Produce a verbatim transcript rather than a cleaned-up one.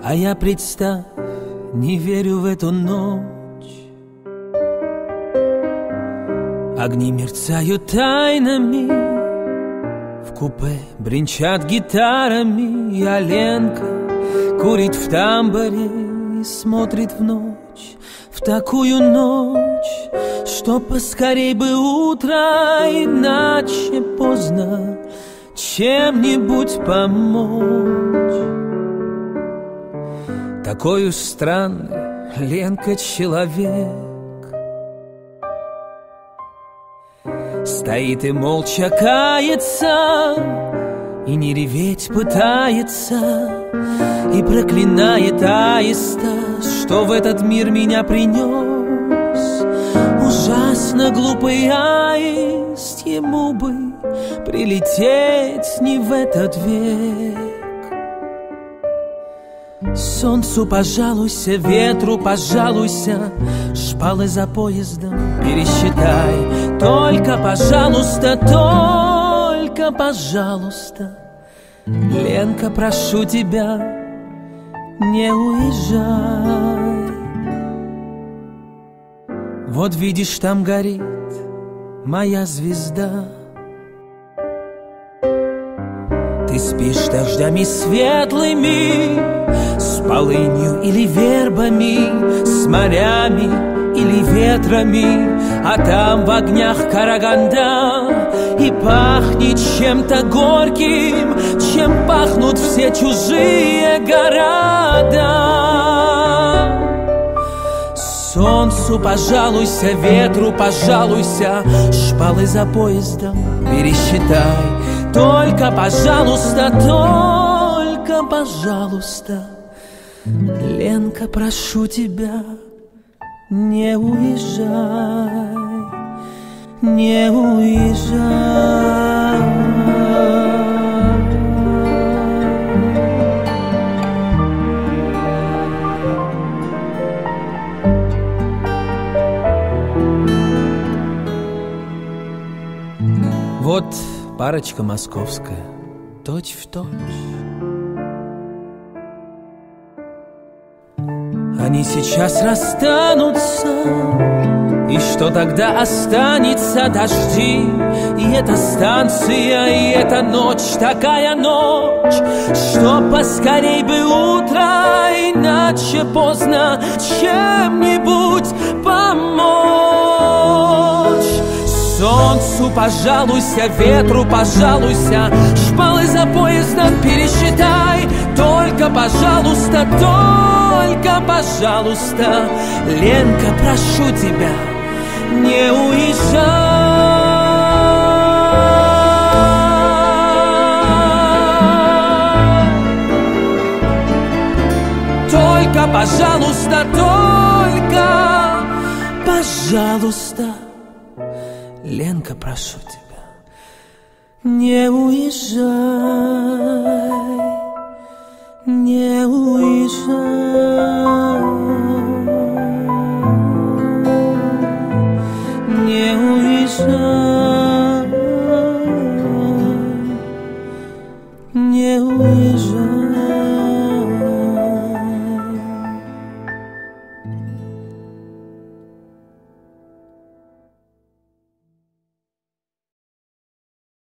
А я, представь, не верю в эту ночь. Огни мерцают тайнами, в купе бренчат гитарами, а Ленка курит в тамбуре и смотрит в ночь, в такую ночь, что поскорей бы утро, иначе поздно чем-нибудь помочь. Такой уж странный Ленка человек, стоит и молча кается, и не реветь пытается, и проклинает аиста, что в этот мир меня принес. Ужасно глупый аист, ему бы прилететь не в этот век. Солнцу пожалуйся, ветру пожалуйся, шпалы за поездом пересчитай. Только, пожалуйста, только, пожалуйста, Ленка, прошу тебя, не уезжай. Вот видишь, там горит моя звезда. Ты спишь дождями светлыми, с полынью или вербами, с морями или ветрами, а там в огнях Караганда, и пахнет чем-то горьким, чем пахнут все чужие города. Солнцу пожалуйся, ветру пожалуйся, шпалы за поездом пересчитай. Только, пожалуйста, только, пожалуйста, Ленка, прошу тебя, не уезжай, не уезжай. Вот парочка московская, точь в точь. Они сейчас расстанутся, и что тогда останется? Дожди, и эта станция, и эта ночь, такая ночь, что поскорей бы утро, иначе поздно чем-нибудь помочь. Солнцу пожалуйся, ветру пожалуйся, шпалы за поездом пересчитай. Только, пожалуйста, только, пожалуйста, Ленка, прошу тебя, не уезжай. Только, пожалуйста, только, пожалуйста, Ленка, прошу тебя, не уезжай, не уезжай, не уезжай.